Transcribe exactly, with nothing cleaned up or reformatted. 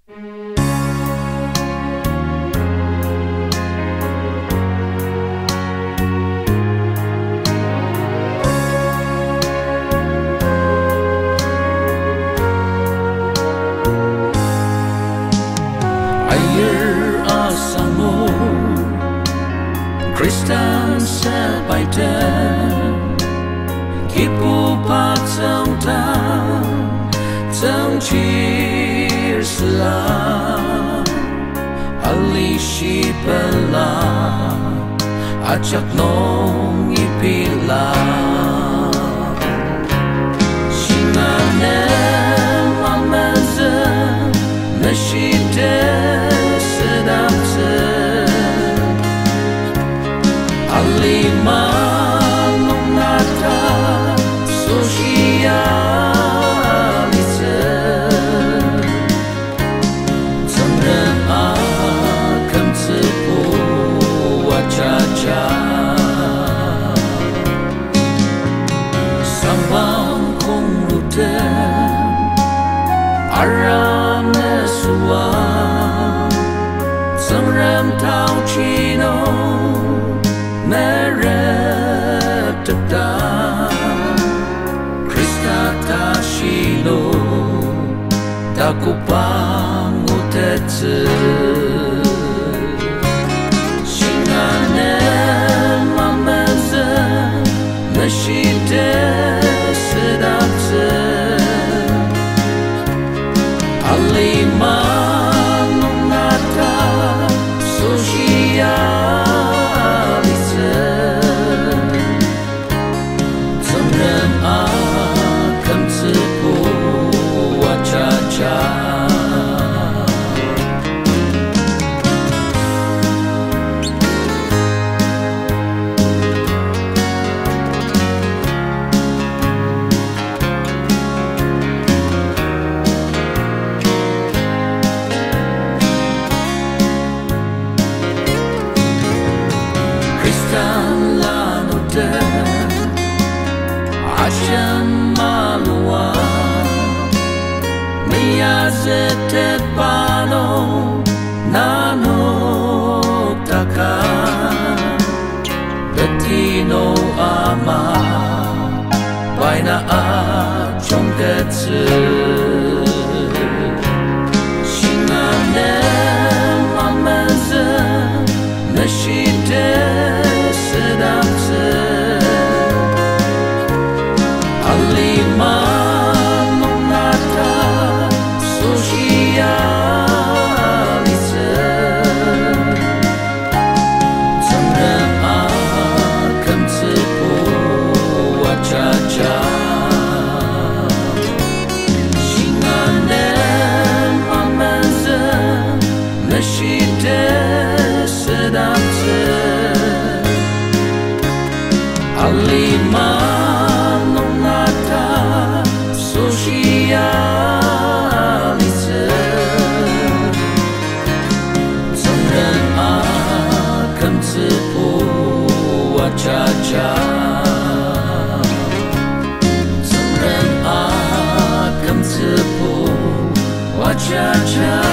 Air asamu Kristan sepaidan Kipu pat sông tan Sông chir selam Ali si pela Ajak nong ipila Singanem amazen Nashide Alima nung nata socialise Zangren akan sebuah caca Sambang kong ruten arana suam Zangren tau chino Merep tetap Krista tashino Takupang utetsu Shinganen mamenzen Nashite sedapse Alima nunata Social Asham malua Miyazete pano Nano taka Latino ama Baina a chongetsu Shinganem amazen Nashite sedapse Alima nung nata socialise Zangren akan sebuah caca Shinganem amazen Nashite sedapse Alima socialise Zangren akan sebuah caca Zangren akan sebuah caca